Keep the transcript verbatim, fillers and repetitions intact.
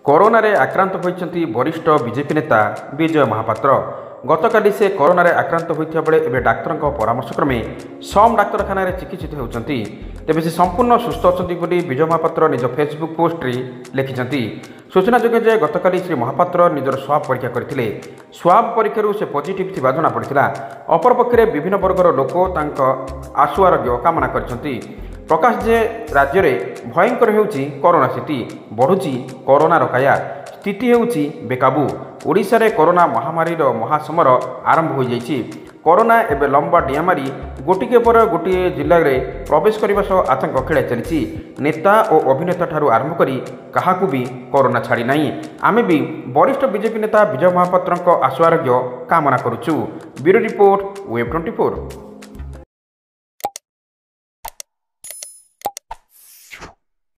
Corona रे आक्रांत होइछंती वरिष्ठ BJP नेता विजय महापात्र। गतकाली से कोरोना रे आक्रांत होइथिया बेले एबे डाक्तरक परामर्श क्रमे सम डाक्तरखाना रे चिकित्सित होउछंती। तेबे से संपूर्ण सुस्थ अछंती बोली विजय महापात्र निज फेसबुक पोस्ट रे लिखिछंती। सूचनायोग्य जे गतकाली श्री महापात्र निजर स्वाब परीक्षा करथिले। स्वाब परीक्षारू से पॉजिटिव थिबा जणा पड़िथिला। अपर पक्षरे विभिन्न वर्गर लोक तांक आशु आरोग्य कामना करछंती। प्रकाश जे राज्य में भयंकर होउची कोरोना स्थिति बढ़ुची कोरोना रकाया स्थिति होउची बेकाबू। ओडिशा रे कोरोना महामारी रो महासमर आरंभ हो जाइछि। कोरोना एबे लंबा डिया मारी गोटिके पर गोटिए जिल्ला रे प्रवेश करबा सह आतंक खेला चलिछि। नेता और अभिनेता ठारू आरंभ करी काहाकू भी कोरोना छाड़ी नाही। आमे भी वरिष्ठ बीजेपी नेता विजय महापात्रक आशु आरोग्य कामना करूछु। ब्यूरो रिपोर्ट वेब चौबीस।